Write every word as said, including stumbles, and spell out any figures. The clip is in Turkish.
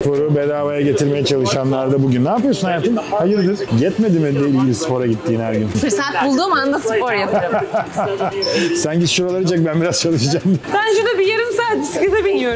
sporu bedavaya getirmeye çalışanlar da bugün. Ne yapıyorsun hayatım? Hayırdır? Yetmedi mi ilgili spora gittiğin her gün? Fırsat bulduğum anda spor yapıyorum. Sen git şuraları çek, ben biraz çalışacağım. Ben şurada bir yarım saat bisiklete biniyorum.